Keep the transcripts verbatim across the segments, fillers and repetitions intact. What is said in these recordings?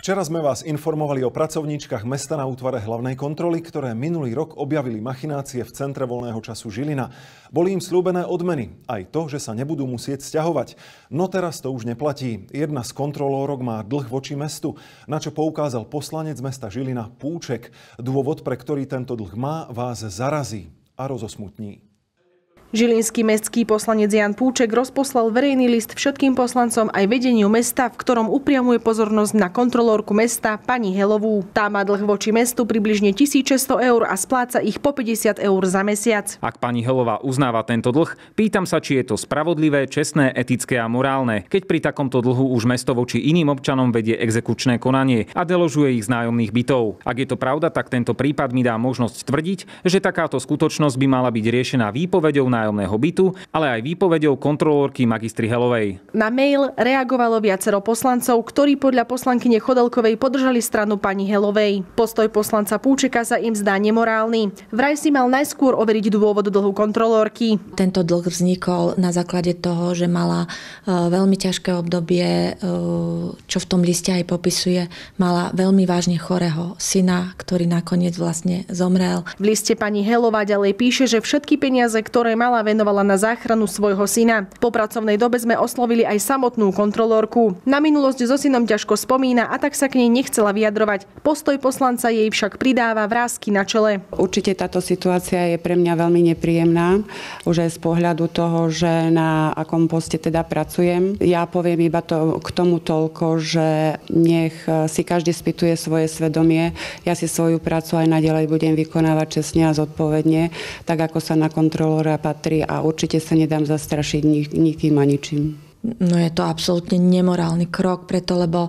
Včera sme vás informovali o pracovníčkach mesta na útvare hlavnej kontroly, ktoré minulý rok objavili machinácie v centre voľného času Žilina. Boli im slúbené odmeny, aj to, že sa nebudú musieť sťahovať. No teraz to už neplatí. Jedna z kontrolórok má dlh voči mestu, na čo poukázal poslanec mesta Žilina Púček. Dôvod, pre ktorý tento dlh má, vás zarazí a rozosmutní. Žilinský mestský poslanec Jan Púček rozposlal verejný list všetkým poslancom aj vedeniu mesta, v ktorom upriamuje pozornosť na kontrolórku mesta pani Helovú. Tá má dlh voči mestu približne tisícšesťsto eur a spláca ich po päťdesiat eur za mesiac. Ak pani Helová uznáva tento dlh, pýtam sa, či je to spravodlivé, čestné, etické a morálne, keď pri takomto dlhu už mesto voči iným občanom vedie exekučné konanie a deložuje ich z nájomných bytov. Ak je to pravda, tak tento prípad mi dá možnosť tvrdiť, že takáto skutočnosť by mala byť riešená výpoveďou na nájomného bytu, ale aj výpoveďou kontrolórky magistry Helovej. Na mail reagovalo viacero poslancov, ktorí podľa poslankyne Chodelkovej podržali stranu pani Helovej. Postoj poslanca Púčeka sa im zdá nemorálny. Vraj si mal najskôr overiť dôvod dlhu kontrolórky. Tento dlh vznikol na základe toho, že mala veľmi ťažké obdobie, čo v tom liste aj popisuje. Mala veľmi vážne chorého syna, ktorý nakoniec vlastne zomrel. V liste pani Helová ďalej píše, že všetky peniaze, ktoré mala, venovala na záchranu svojho syna. Po pracovnej dobe sme oslovili aj samotnú kontrolórku. Na minulosť so synom ťažko spomína a tak sa k nej nechcela vyjadrovať. Postoj poslanca jej však pridáva vrásky na čele. Určite táto situácia je pre mňa veľmi nepríjemná. Už aj z pohľadu toho, že na akom poste teda pracujem. Ja poviem iba to, k tomu toľko, že nech si každý spýtuje svoje svedomie. Ja si svoju prácu aj naďalej budem vykonávať čestne a zodpovedne, tak ako sa na kontrolóra patrí. A určite sa nedám zastrašiť nik- nikým a ničím. No je to absolútne nemorálny krok, preto lebo e,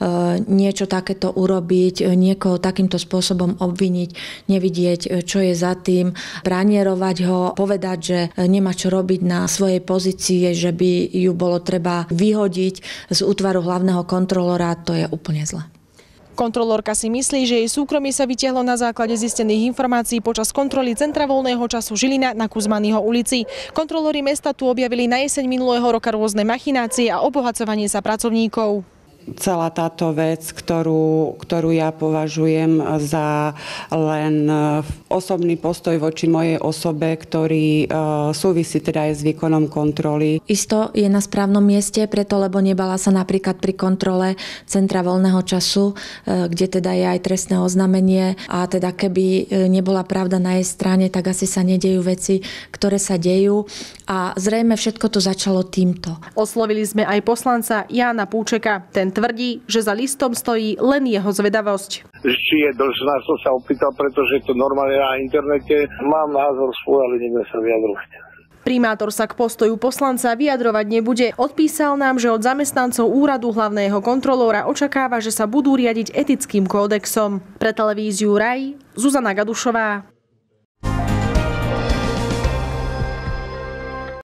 niečo takéto urobiť, niekoho takýmto spôsobom obviniť, nevidieť, čo je za tým, branierovať ho, povedať, že nemá čo robiť na svojej pozícii, že by ju bolo treba vyhodiť z útvaru hlavného kontrolóra, to je úplne zle. Kontrolórka si myslí, že jej súkromie sa vytiahlo na základe zistených informácií počas kontroly Centra voľného času Žilina na Kuzmanyho ulici. Kontrolóri mesta tu objavili na jeseň minulého roka rôzne machinácie a obohacovanie sa pracovníkov. Celá táto vec, ktorú, ktorú ja považujem za len osobný postoj voči mojej osobe, ktorý uh, súvisí teda aj s výkonom kontroly. Isto je na správnom mieste, preto lebo nebala sa napríklad pri kontrole Centra voľného času, uh, kde teda je aj trestné oznámenie a teda keby nebola pravda na jej strane, tak asi sa nedejú veci, ktoré sa dejú a zrejme všetko to začalo týmto. Oslovili sme aj poslanca Jána Púčeka. Ten tvrdí, že za listom stojí len jeho zvedavosť. Či je dlžná, som sa opýtal, pretože to normálne na internete. Mám názor svoj, ale nebudem sa vyjadrovať. Primátor sa k postoju poslanca vyjadrovať nebude. Odpísal nám, že od zamestnancov úradu hlavného kontrolóra očakáva, že sa budú riadiť etickým kódexom. Pre televíziu Raj, Zuzana Gadušová.